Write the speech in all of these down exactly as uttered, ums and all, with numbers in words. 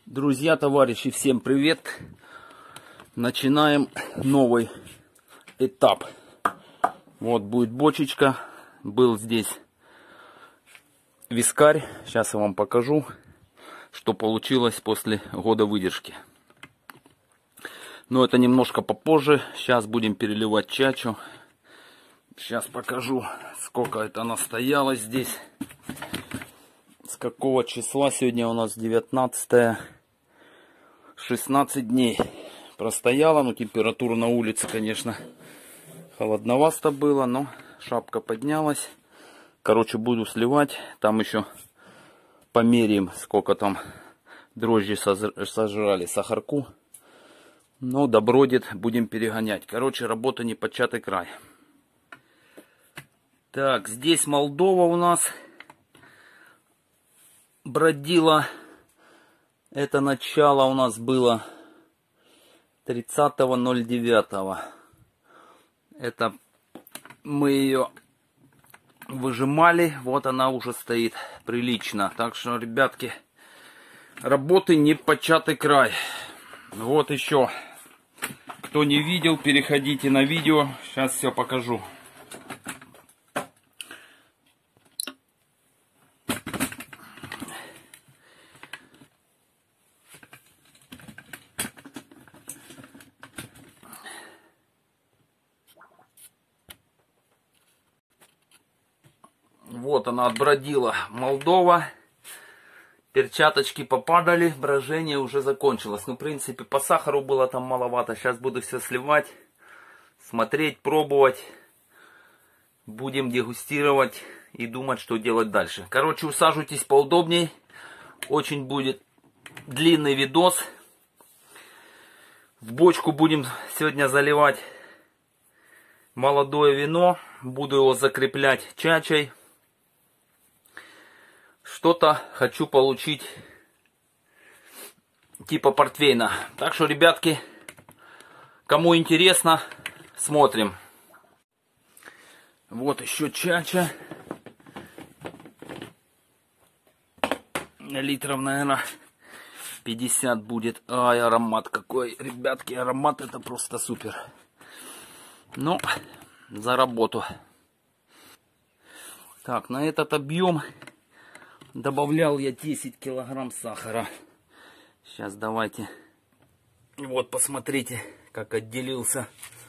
Друзья, товарищи, всем привет! Начинаем новый этап. Вот будет бочечка. Был здесь вискарь. Сейчас я вам покажу, что получилось после года выдержки. Но это немножко попозже. Сейчас будем переливать чачу. Сейчас покажу, сколько это настояло здесь. С какого числа? Сегодня у нас девятнадцатое. шестнадцать дней простояла. Ну, температура на улице, конечно, холодновато было, но шапка поднялась. Короче, буду сливать. Там еще померяем, сколько там дрожжи сожрали сахарку. Ну, добродит, будем перегонять. Короче, работа не початый край. Так, здесь Молдова у нас бродила. Это начало у нас было тридцатого ноль девятого. Это мы ее выжимали. Вот она уже стоит прилично. Так что, ребятки, работы не початый край. Вот еще. Кто не видел, переходите на видео. Сейчас все покажу. Вот она отбродила, Молдова. Перчаточки попадали, брожение уже закончилось. Ну, в принципе, по сахару было там маловато. Сейчас буду все сливать, смотреть, пробовать. Будем дегустировать и думать, что делать дальше. Короче, усаживайтесь поудобней. Очень будет длинный видос. В бочку будем сегодня заливать молодое вино. Буду его закреплять чачей. Что-то хочу получить типа портвейна. Так что, ребятки, кому интересно, смотрим. Вот еще чача. Литров, наверное, пятьдесят будет. Ай, аромат какой. Ребятки, аромат это просто супер. Ну, за работу. Так, на этот объем добавлял я десять килограмм сахара. Сейчас давайте. Вот посмотрите, как отделился.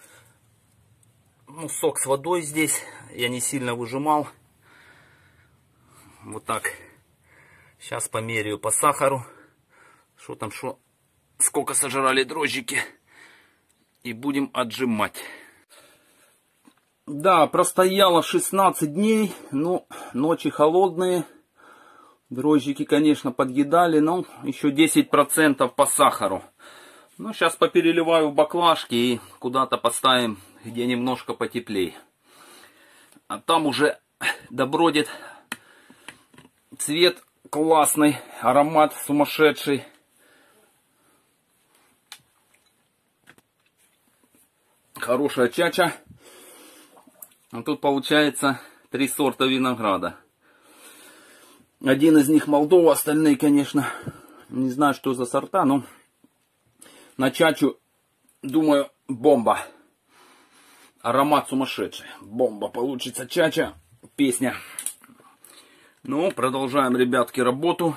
Ну, сок с водой здесь. Я не сильно выжимал. Вот так. Сейчас померяю по сахару. Что там, что. Сколько сожрали дрожжики. И будем отжимать. Да, простояло шестнадцать дней. Ну, ночи холодные. Дрожжики, конечно, подъедали, но еще десять процентов по сахару. Ну, сейчас попереливаю в баклажки и куда-то поставим, где немножко потеплее. А там уже добродит. Цвет классный, аромат сумасшедший. Хорошая чача. А тут получается три сорта винограда. Один из них Молдова, остальные, конечно, не знаю, что за сорта, но на чачу, думаю, бомба. Аромат сумасшедший. Бомба получится чача, песня. Ну, продолжаем, ребятки, работу.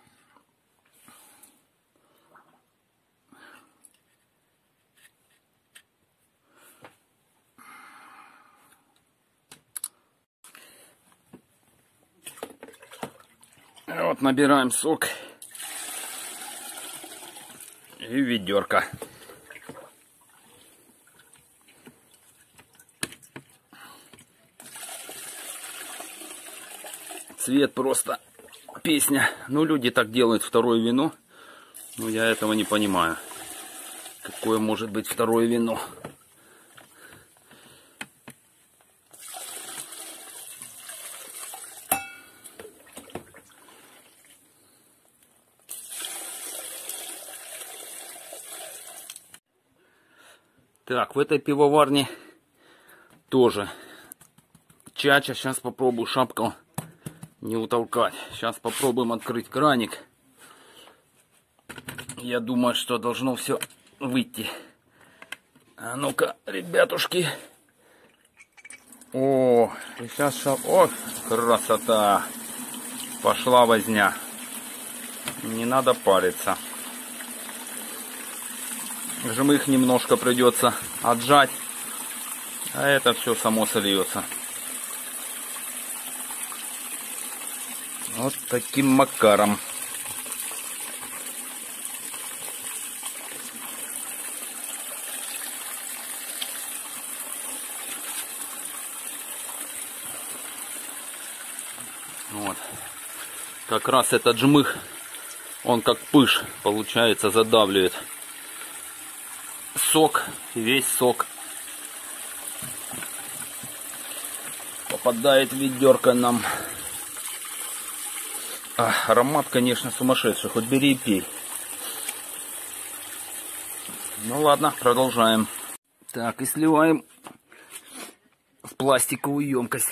Вот набираем сок и ведерко. Цвет просто песня. Ну, люди так делают второе вино. Но я этого не понимаю. Какое может быть второе вино? Так, в этой пивоварне тоже чача. Сейчас попробую шапку не утолкать. Сейчас попробуем открыть краник. я думаю, что должно все выйти. А ну-ка, ребятушки. О, сейчас шел. О, красота. Пошла возня. Не надо париться. Жмых немножко придется отжать. А это все само сольется. Вот таким макаром. Вот. Как раз этот жмых, он как пыш, получается, задавливает сок, весь сок попадает в ведерко нам. А, аромат, конечно, сумасшедший, хоть бери и пей. Ну ладно, продолжаем. Так, и сливаем в пластиковую емкость.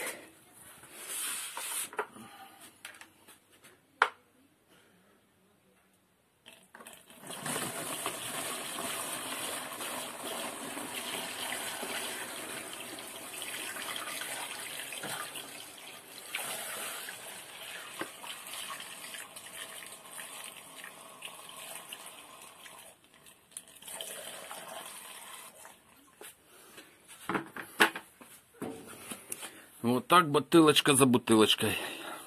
Вот так, бутылочка за бутылочкой.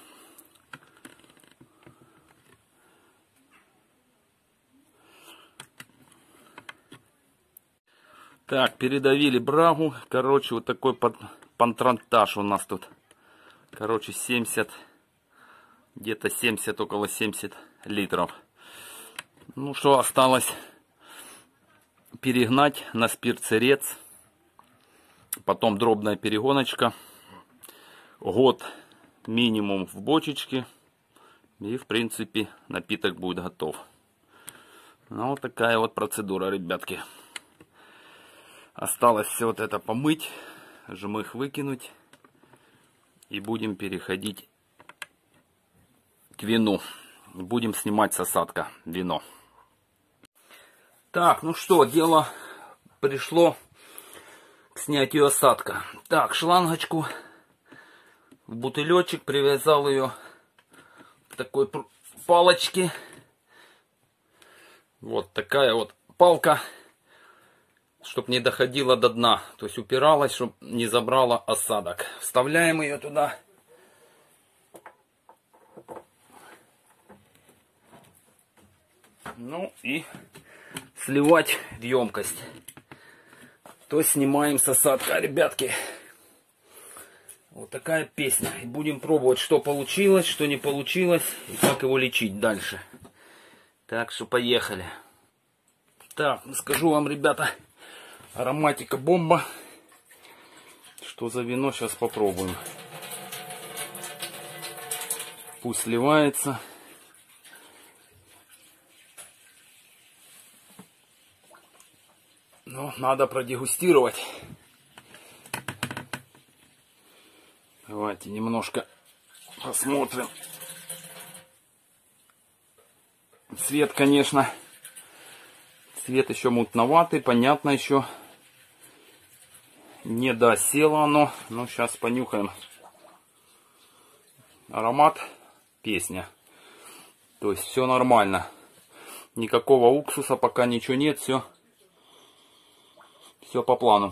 Так, передавили брагу. Короче, вот такой патронтаж у нас тут. Короче, семьдесят, где-то семьдесят, около семьдесят литров. Ну, что осталось? Перегнать на спирт-сырец. Потом дробная перегоночка. Год минимум в бочечке. И, в принципе, напиток будет готов. Ну, вот такая вот процедура, ребятки. Осталось все вот это помыть, жмых выкинуть. И будем переходить к вину. Будем снимать с осадка вино. Так, ну что, дело пришло к снятию осадка. Так, шлангочку в бутылечек, привязал ее к такой палочке. Вот такая вот палка, чтобы не доходила до дна, то есть упиралась, чтобы не забрала осадок. Вставляем ее туда. Ну и сливать в емкость. То снимаем с осадка, ребятки. Вот такая песня. И будем пробовать, что получилось, что не получилось, и как его лечить дальше. Так что поехали. Так, скажу вам, ребята, ароматика бомба. Что за вино, сейчас попробуем. Пусть сливается. Но надо продегустировать. Давайте немножко посмотрим. Цвет, конечно, цвет еще мутноватый, понятно, еще не досело оно. Но сейчас понюхаем. Аромат, песня. То есть все нормально. Никакого уксуса пока ничего нет, все, все по плану.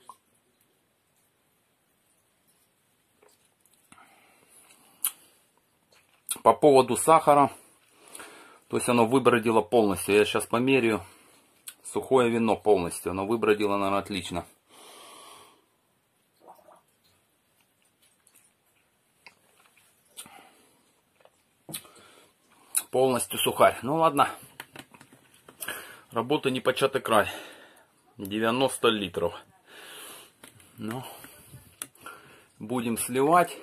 По поводу сахара, то есть оно выбродило полностью. Я сейчас померяю. Сухое вино полностью. Оно выбродило, наверное, отлично. Полностью сухарь. Ну ладно. Работа непочатый край. девяносто литров. Ну, будем сливать.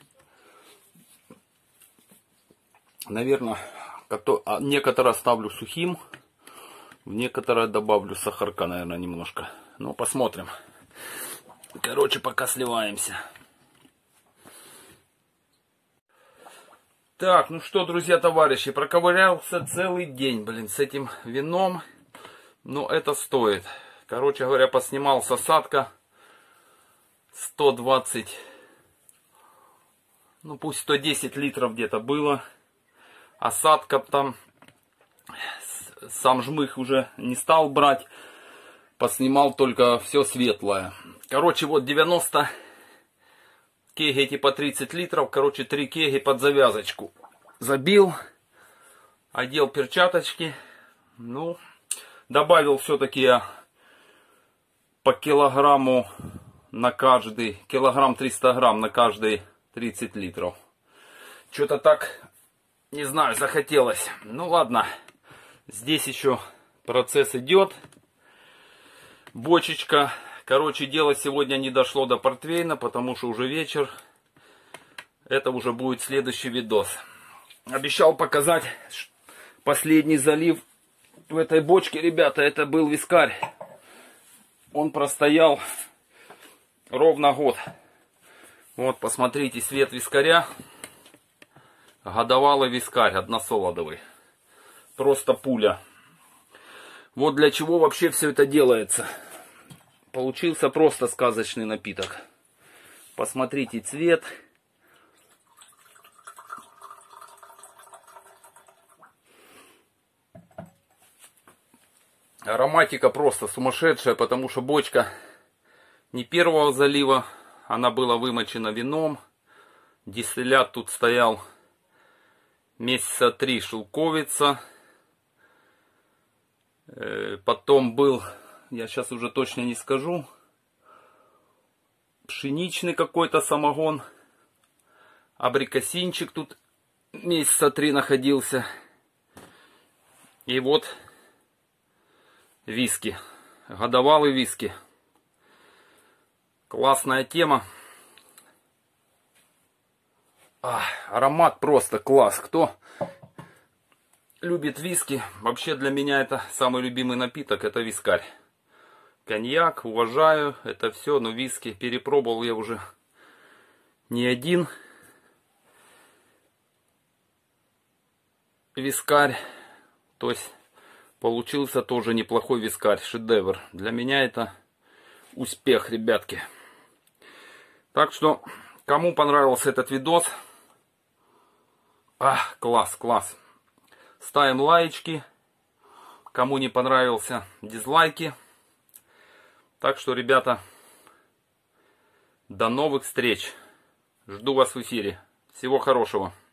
Наверное, некоторые оставлю сухим, в некоторые добавлю сахарка, наверное, немножко. Ну, посмотрим. Короче, пока сливаемся. Так, ну что, друзья, товарищи, проковырялся целый день, блин, с этим вином. Но это стоит. Короче говоря, поснимал с осадка сто двадцать, ну пусть сто десять литров где-то было. Осадка там, сам жмых уже не стал брать. Поснимал только все светлое. Короче, вот девяносто кеги эти по тридцать литров. Короче, три кеги под завязочку. Забил. Одел перчаточки. Ну, добавил все-таки я по килограмму на каждый. Килограмм триста грамм на каждый тридцать литров. Что-то так, не знаю, захотелось. Ну ладно. Здесь еще процесс идет. Бочечка. Короче, дело сегодня не дошло до портвейна, потому что уже вечер. Это уже будет следующий видос. Обещал показать последний залив в этой бочке, ребята. Это был вискарь. Он простоял ровно год. Вот, посмотрите, свет вискаря. Годовалый вискарь, односолодовый. Просто пуля. Вот для чего вообще все это делается. Получился просто сказочный напиток. Посмотрите цвет. Ароматика просто сумасшедшая, потому что бочка не первого залива. Она была вымочена вином. Дистиллят тут стоял месяца три, шелковица. Потом был, я сейчас уже точно не скажу, пшеничный какой-то самогон. Абрикосинчик тут месяца три находился. И вот виски. Годовалый виски. Классная тема. А, аромат просто класс. Кто любит виски, вообще для меня это самый любимый напиток, это вискарь. Коньяк, уважаю, это все, но виски перепробовал я уже не один. Вискарь, то есть получился тоже неплохой вискарь, шедевр. Для меня это успех, ребятки. Так что, кому понравился этот видос, а, класс, класс. Ставим лайки. Кому не понравился, дизлайки. Так что, ребята, до новых встреч. Жду вас в эфире. Всего хорошего.